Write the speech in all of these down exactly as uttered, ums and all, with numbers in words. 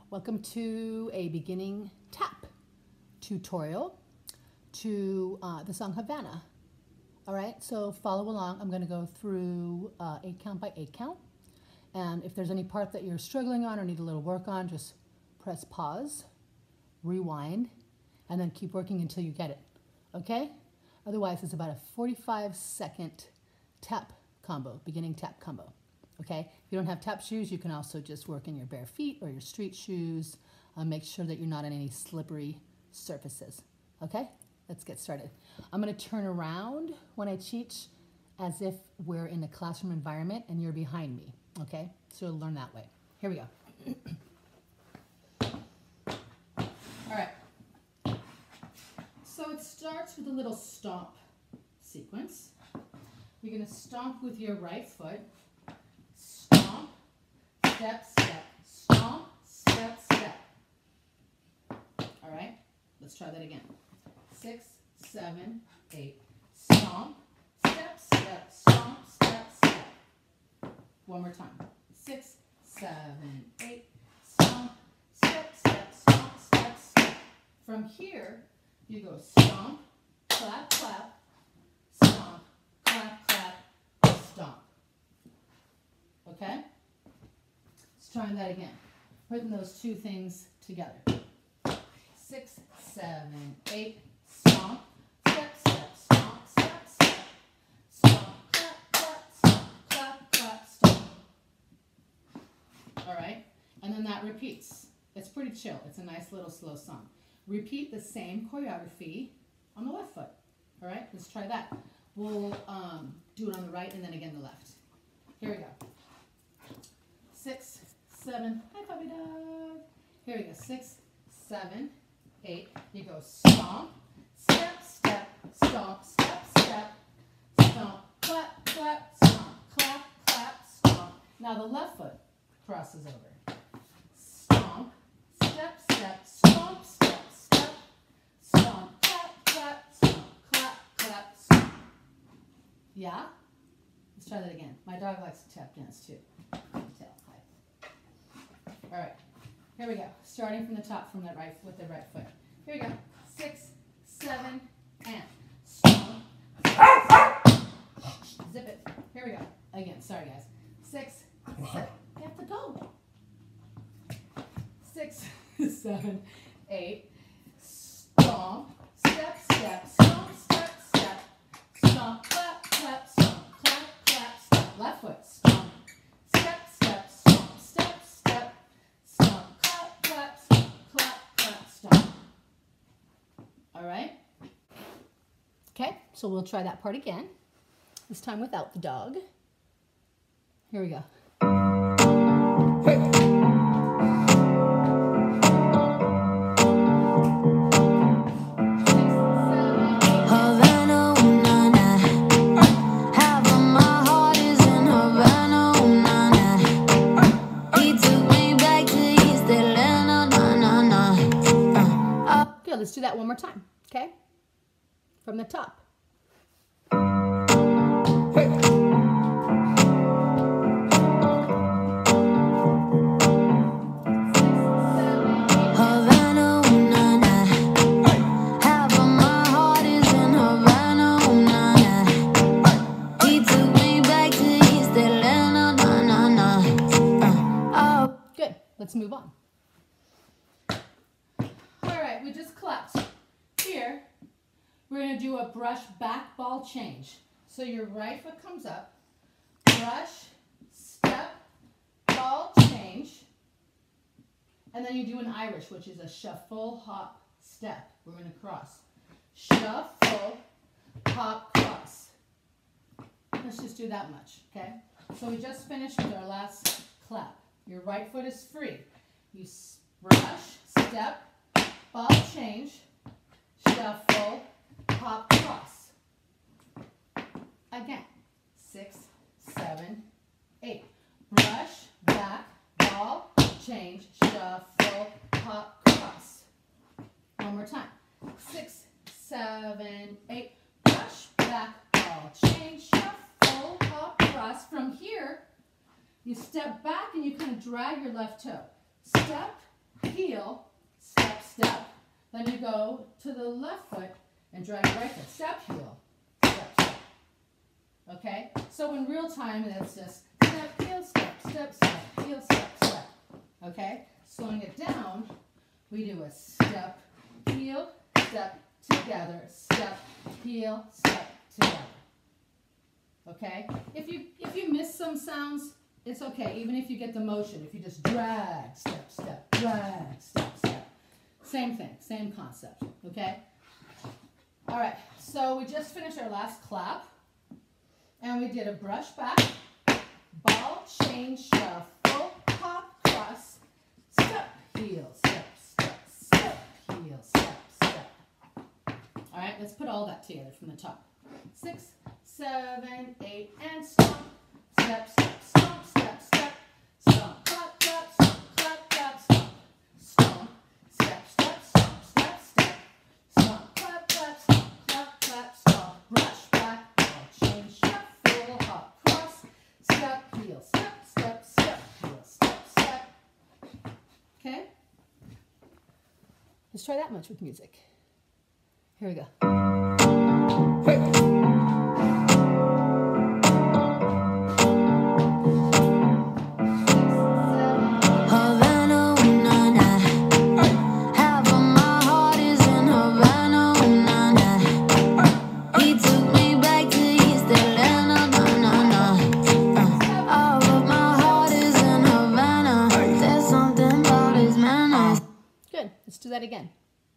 Welcome to a beginning tap tutorial to uh, the song Havana. All right, so follow along. I'm going to go through uh, eight count by eight count. And if there's any part that you're struggling on or need a little work on, just press pause, rewind, and then keep working until you get it. Okay? Otherwise, it's about a forty-five second tap combo, beginning tap combo. Okay? If you don't have tap shoes, you can also just work in your bare feet or your street shoes. Uh, make sure that you're not on any slippery surfaces. Okay? Let's get started. I'm going to turn around when I teach as if we're in a classroom environment and you're behind me. Okay? So you'll learn that way. Here we go. All right. So it starts with a little stomp sequence. You're going to stomp with your right foot. Stomp, step, step, stomp, step, step. All right, let's try that again. Six, seven, eight. Stomp, step, step, stomp, step, step. One more time. Six, seven, eight. Stomp, step, step, stomp, step, step. From here, you go stomp, clap, clap, stomp, clap, clap, stomp. Okay? Let's try that again. Putting those two things together. Six, seven, eight, stomp, step, step, stomp, step, step, stomp, clap, clap, stomp, clap, clap, stomp. All right? And then that repeats. It's pretty chill. It's a nice little slow song. Repeat the same choreography on the left foot. All right? Let's try that. We'll um, do it on the right and then again the left. Here we go. Six, seven, hi puppy dog. Here we go. Six, seven, eight. You go stomp, step, step, stomp, step, step, stomp, clap, clap, stomp, clap, clap, stomp. Now the left foot crosses over. Stomp, step, step, stomp, step, step, stomp, clap, clap, stomp, clap, clap, stomp. Yeah? Let's try that again. My dog likes to tap dance too. Tail, hi. All right, here we go. Starting from the top, from the right, with the right foot. Here we go. Six, seven, and stomp. Zip it. Here we go. Again. Sorry, guys. Six, seven. You have to go. Six, seven, eight. Stomp. Step, step. Stomp, step, step. Stomp, clap, clap, stomp, clap, clap, stomp. Left foot. Stomp. Step, step, stomp, step, step. Stomp, clap, clap, stomp, clap, clap, stomp. All right? Okay, so we'll try that part again. This time without the dog. Here we go. Hey. Let's do that one more time, okay? From the top. Hey. Havana, ooh, na, na. Half of my heart is in Havana, ooh, na, na. He took me back to East Atlanta, na, na, na. Uh, oh. Good, let's move on. We just clapped. Here, we're going to do a brush back ball change. So your right foot comes up, brush, step, ball change, and then you do an Irish, which is a shuffle, hop, step. We're going to cross. Shuffle, hop, cross. Let's just do that much, okay? So we just finished with our last clap. Your right foot is free. You brush, step, ball change, shuffle, hop, cross. Again, six, seven, eight. Brush, back, ball, change, shuffle, hop, cross. One more time. Six, seven, eight. Brush, back, ball, change, shuffle, hop, cross. From here, you step back and you kind of drag your left toe. Step, heel, step, step. Then you go to the left foot and drag your right foot. Step, heel, step, step. Okay? So in real time, that's just step, heel, step, step, step, heel, step, step. Okay? Slowing it down, we do a step, heel, step, together, step, heel, step, together. Okay? If you if you miss some sounds, it's okay. Even if you get the motion, if you just drag, step, step, drag, step, step. Same thing, same concept. Okay? All right. So we just finished our last clap, and we did a brush back, ball, chain, shuffle, hop, cross, step, heel, step, step, step, heel, step, step. All right, let's put all that together from the top. Six, seven, eight, and stomp, step, step, stomp, step, step, stomp, clap, clap, stomp, clap, clap, stomp, stomp, step, step, stomp, step, step, stomp, clap, clap, stomp, clap, clap, stomp, brush back, ball, chain, shuffle, hop, cross, step, heel, step, step, step, heel, step, step. Okay? Let's try that much with music. Here we go. Hey. Havana, ooh, na, na. Half of my heart is in Havana, ooh, na, na. He took me back to East Atlanta, na, na, na. Uh, all of my heart is in Havana. There's something about his manners. Good. Let's do that again.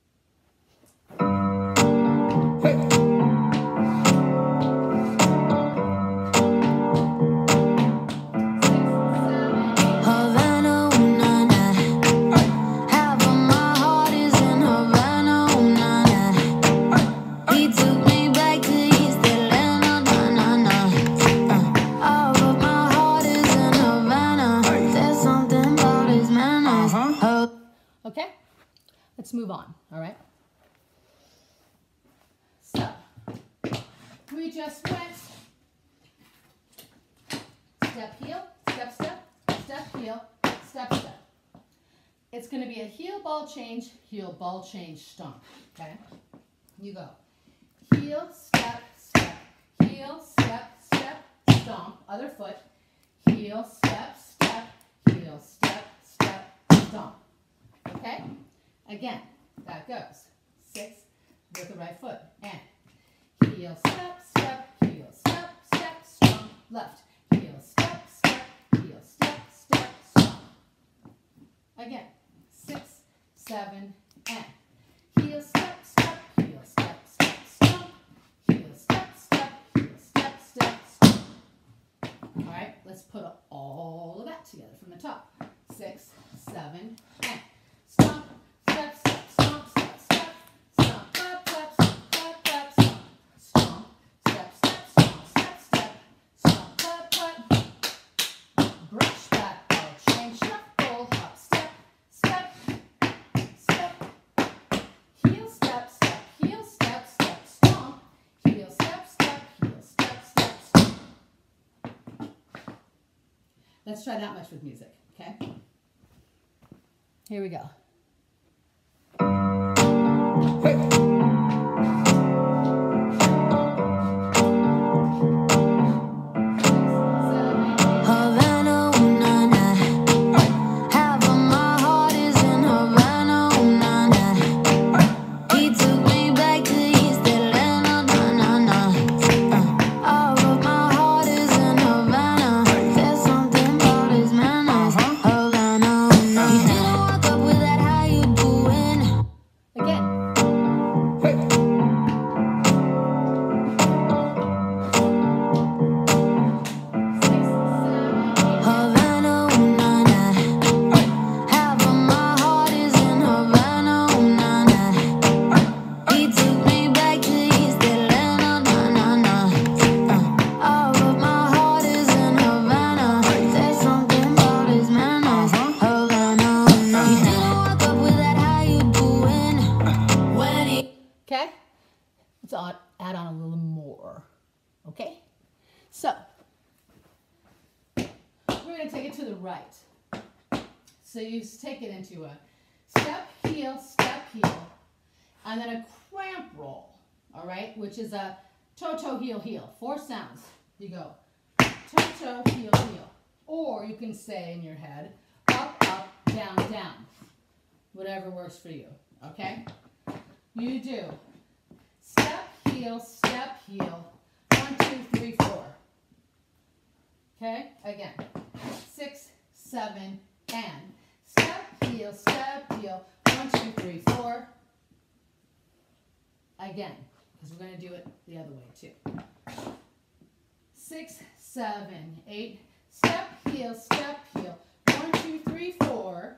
Havana, ooh, na, na. Half of my heart is in Havana, ooh, na, na. He took me back to East Atlanta, na, na, na. Uh, all of my heart is in Havana. There's something about his manners. Oh. Okay? Let's move on, all right? So, we just went step, heel, step, step, step, heel, step, step. It's going to be a heel, ball change, heel, ball change, stomp, okay? You go heel, step, step, heel, step, step, stomp, other foot, heel, step, step, heel, step, step, stomp, okay? Again, that goes six with the right foot, and heel, step, step, heel, step, step, stomp, left, heel, step, step, heel, step, step, stomp. Again, six, seven, and heel, step, step, heel, step, step, stomp, heel, step, step, heel, step, step, stomp. All right, let's put all of that together from the top. Six, seven, and stomp, step, step, stomp, step, step, stomp, clap, clap, stomp, clap, clap, stomp, stomp, step, step, stomp, step, step, stomp, clap, clap, brush back, ball, chain, shuffle, hop, step, step, step, heel, step, step, heel, step, step, stomp, heel, step, step, heel, step, step, stomp. Let's try that much with music, okay? Here we go. Havana, ooh, na, na. Half of my heart is in Havana, ooh, na, na. He took me back to East Atlanta, na, na, na. Uh, all of my heart is in Havana. There's something about his manners. Havana, ooh, na, na. He didn't walk up with that, how you doing? Again. Havana, ooh, na, na. Half of my heart is in Havana, ooh, na, na. He took me back to East Atlanta, na, na, na. Uh, all of my heart is in Havana. There's something about his manners. Havana, ooh, na, na. He didn't walk up with that, how you doing? When he Okay? Let's add add on a little more. Okay? So, we're going to take it to the right. So you take it into a step, heel, step, heel, and then a cramp roll, all right, which is a toe, toe, heel, heel. Four sounds. You go toe, toe, heel, heel. Or you can say in your head, up, up, down, down. Whatever works for you, okay? You do step, heel, step, heel. One, two, three, four. Okay? Again. Six, seven, and step, heel, step, heel. One, two, three, four. Again, because we're going to do it the other way too. Six, seven, eight. Step, heel, step, heel. One, two, three, four.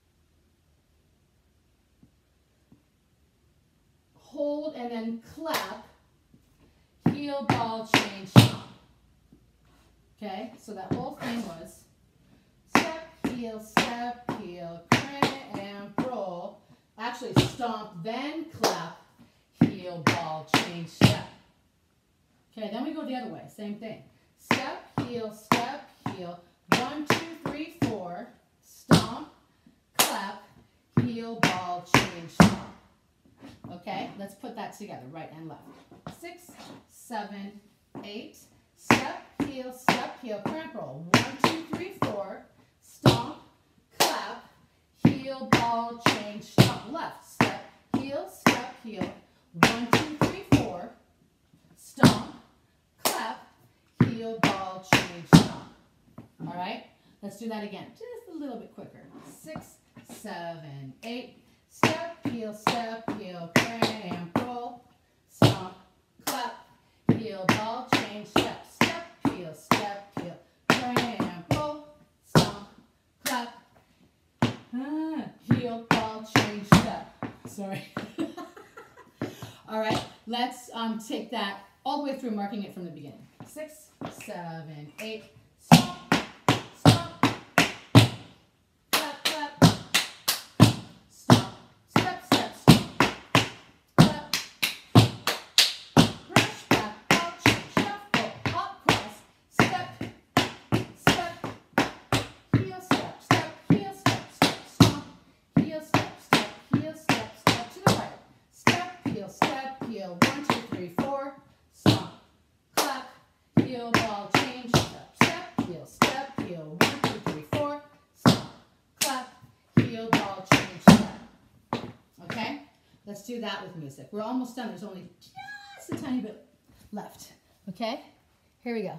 Hold and then clap. Heel, ball, change, stomp. Okay, so that whole thing was step, heel, step, heel, cramp, roll. Actually, stomp, then clap, heel, ball, change, step. Okay, then we go the other way, same thing. Step, heel, step, heel. One, two, three, four. Stomp, clap, heel, ball, change, stomp. Okay, let's put that together, right and left. Six, seven, eight. Step, heel, step, heel, cramp roll. One, two, three, four. Stomp, clap, heel, ball, change, stomp. Left, step, heel, step, heel. One, two, three, four. Stomp, clap, heel, ball, change, stomp. All right, let's do that again, just a little bit quicker. Six, seven, eight. Step, heel, step, heel, cramp, roll. Stomp, clap, heel, ball, change, step. Step, heel, step, heel, cramp, roll. Stomp, clap, ah, heel, ball, change, step. Sorry. All right, let's um, take that all the way through, marking it from the beginning. Six, seven, eight. Stomp, stomp, clap, clap. Stomp, step, step, stomp, clap. Brush back, ball change, shuffle, hop, cross, step, step, heel, step, step, heel, step, step, stomp, heel, step, step, heel, step, step to the right. Step, heel, step, heel, one, two, three, four. Stomp, clap, heel, ball, change, step, step, heel, step, heel, one, two, three, four. Stomp, clap, heel, ball, change, step. Okay? Let's do that with music. We're almost done. There's only just a tiny bit left. Okay? Here we go.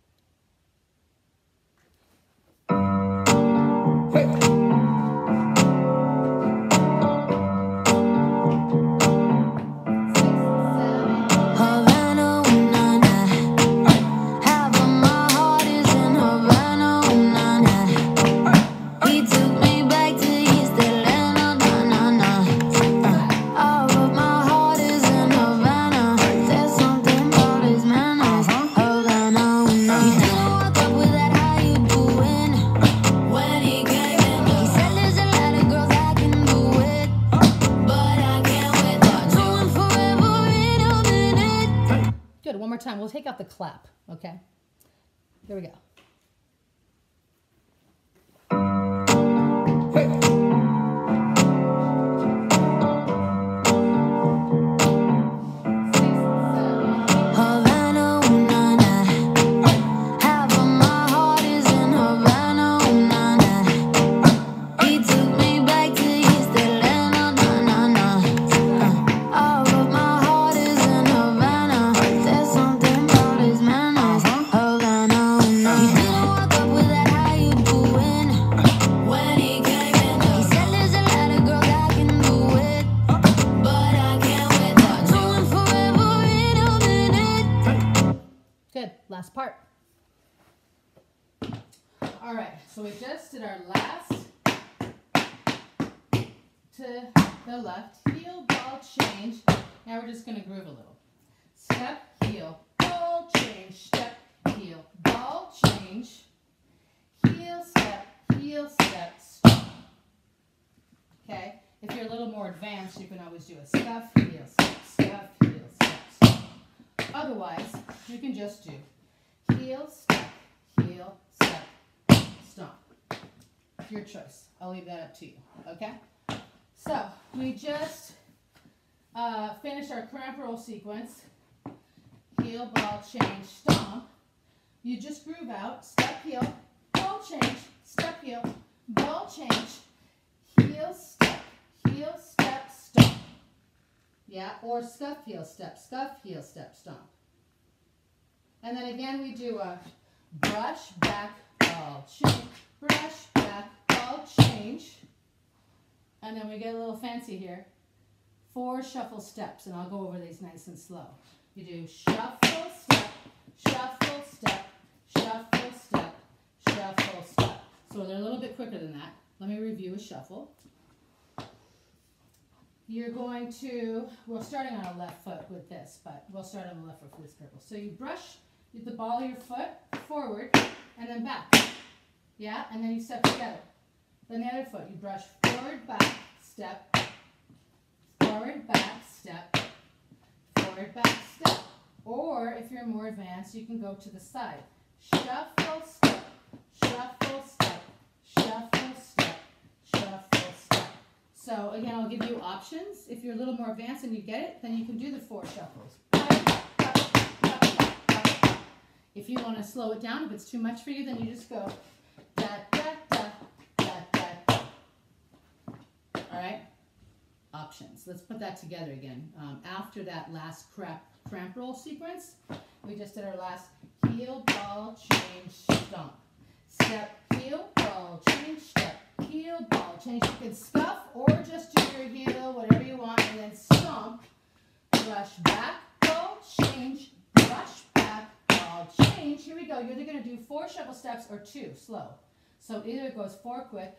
Havana, ooh, na, na. Half of my heart is in Havana, ooh, na, na. He took me back to East Atlanta, na, na, na. All of my heart is in Havana. There's something about his manners. Havana, ooh, na, na. He didn't walk up with that, how you doing? When he came in, he said there's a lot of girls I can do it, but I can't wait till doing forever in a minute. Good. One more time. We'll take out the clap. Okay? Here we go. Havana, ooh, na, na. Half of my heart is in Havana, ooh, na, na. He took me back to East Atlanta, na, na, na. All of my heart is in Havana. There's something about his manners. Havana, ooh, na, na. He didn't walk up with that, how you doing? When he came in, he said there's a lot of girls I can do it, but I can't wait till doing forever in a minute. Good. Last part. All right. So we just did our last to the left. Heel, ball, change. Now we're just going to groove a little. Step, heel, ball, change. Step, heel, ball, change. Heel, step, heel, step, stop. Okay? If you're a little more advanced, you can always do a step, heel, step, step, heel, step, stop. Otherwise, you can just do heel, step, heel, step, stomp. Your choice. I'll leave that up to you. Okay? So we just uh, finished our cramp roll sequence. Heel, ball, change, stomp. You just groove out, step, heel, ball, change, step, heel, ball, change, heel, step, heel, step, stomp. Yeah, or scuff, heel, step, scuff, heel, step, stomp. And then again we do a brush, back, ball, change, brush, back, ball, change. And then we get a little fancy here. Four shuffle steps, and I'll go over these nice and slow. You do shuffle, step, shuffle, step, shuffle, step, shuffle, step. So they're a little bit quicker than that. Let me review a shuffle. You're going to, we're starting on a left foot with this, but we'll start on the left foot for this purpose. So you brush the ball of your foot forward and then back. Yeah, and then you step together. Then the other foot, you brush forward, back, step, forward, back, step, forward, back, step. Or if you're more advanced, you can go to the side. Shuffle, step, shuffle, step, shuffle, step, shuffle, step. So again, I'll give you options. If you're a little more advanced and you get it, then you can do the four shuffles. If you want to slow it down, if it's too much for you, then you just go da, da, da, da, da, da. All right? Options. Let's put that together again. Um, after that last crap, cramp roll sequence, we just did our last heel, ball, change, stomp. Step, heel, ball, change, step, heel, ball, change. You can scuff or just do your heel, whatever you want, and then stomp. Brush back, ball, change, brush back, ball, change. Here we go. You're either going to do four shuffle steps or two, slow. So either it goes four quick,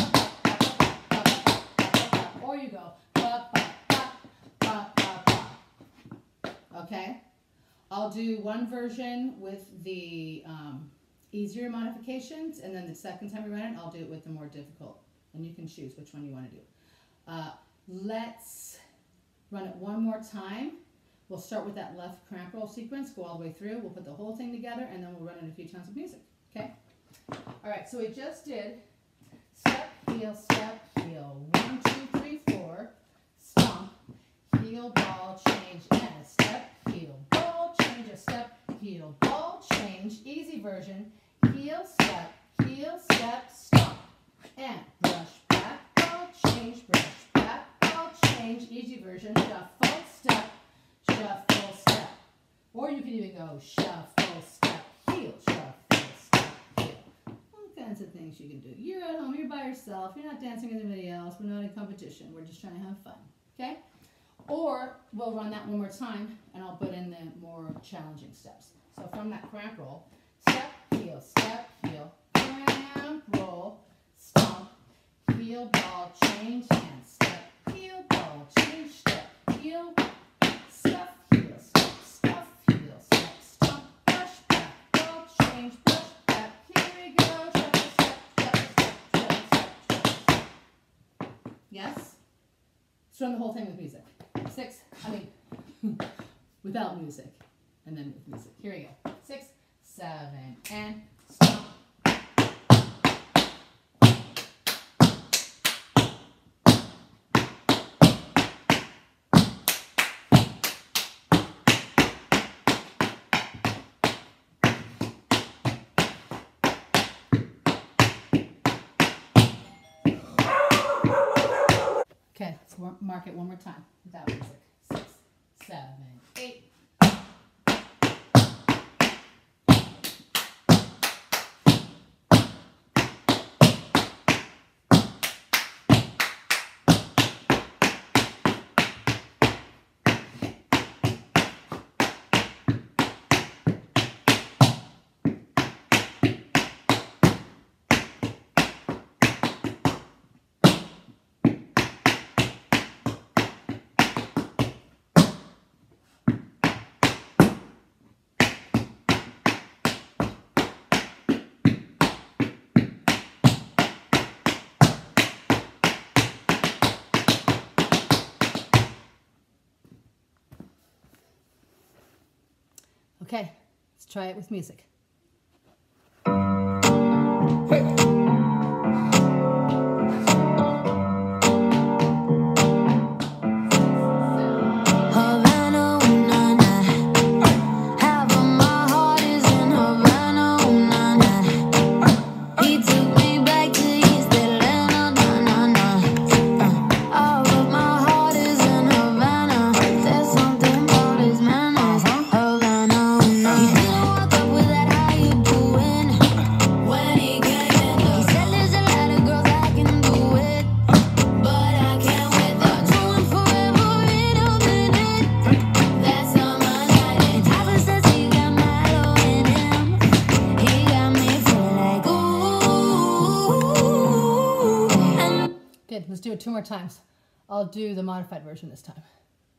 or you go ba, ba, ba, ba, ba, ba. Okay? I'll do one version with the um, easier modifications, and then the second time we run it, I'll do it with the more difficult. And you can choose which one you want to do. Uh, let's run it one more time. We'll start with that left cramp roll sequence, go all the way through. We'll put the whole thing together, and then we'll run it a few times with music. Okay? All right, so we just did step, heel, step, heel. One, two, three, four. Stomp, heel, ball, change, and a step, heel, ball, change, a step, heel, ball, change. Easy version. Heel, step, heel, step, stomp. And brush back, ball, change, brush back, ball, change. Easy version. Shuffle, step, shuffle, step. Or you can even go shuffle, step, heel, shuffle, step, heel. All kinds of things you can do. You're at home, you're by yourself, you're not dancing with anybody else, we're not in competition, we're just trying to have fun. Okay? Or we'll run that one more time and I'll put in the more challenging steps. So from that cramp roll, step, heel, step, heel, cramp, roll, stomp, heel, ball, change, and step, heel, ball, change, step, heel, scuff, heel, step, scuff, heel, step, stomp, brush back, ball, change, brush back, here we go, shuffle, step, shuffle, step, shuffle, step, shuffle, step. Yes? Let's run the whole thing with music. Six, I mean, without music, and then with music. Here we go. Six, seven, and stop. Okay, let's mark it one more time without music. Six, seven, eight. Okay, let's try it with music. Hey. Good. Let's do it two more times. I'll do the modified version this time.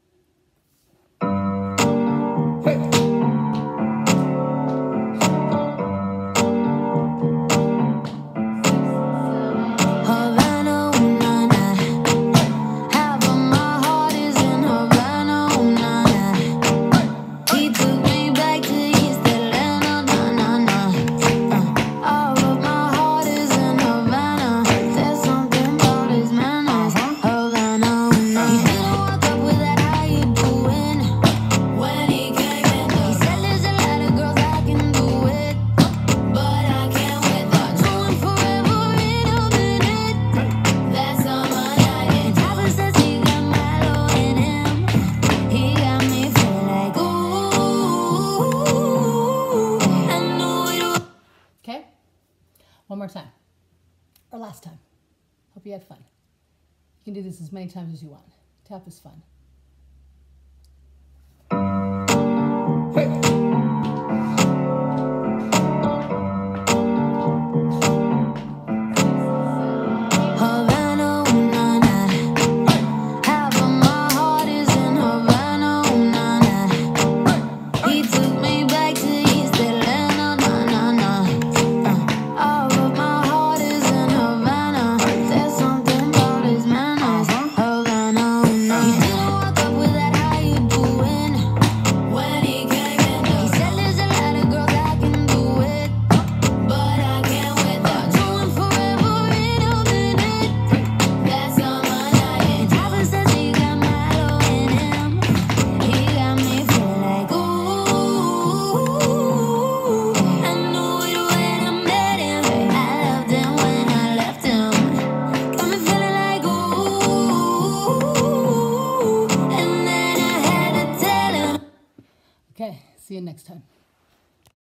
Havana, ooh, na, na. Half of my heart is in Havana, ooh, na, na. He took me back to East Atlanta, na, na, na. Uh, all of my heart is in Havana. There's something about his manners. Havana, ooh, na. He didn't walk up with that, how you doing? When he came in, he said there's a lot of girls I can do it, but I can't with that. Doing forever in a minute. That's all my night. And Papa says he got Milo in him. He got me feeling like ooh, I knew it was. Okay? One more time. Or last time. Hope you had fun. You can do this as many times as you want. Tap is fun. Havana, ooh, na, na. Half of my heart is in Havana, ooh, na, na. He took me back to East Atlanta, na, na, na. Uh, all of my heart is in Havana. There's something about his manners. Havana, ooh, na. He didn't walk up with that, how you doing? When he came in, he said there's a lot of girls I can do it, but I can't with that. Doing forever in a minute. That's all my night. And Papa says he got Milo in him. He got me feeling like ooh, I knew it when I met him. I loved him when I left him. Got me feeling like ooh, and then I had to tell him. Okay, see you next time.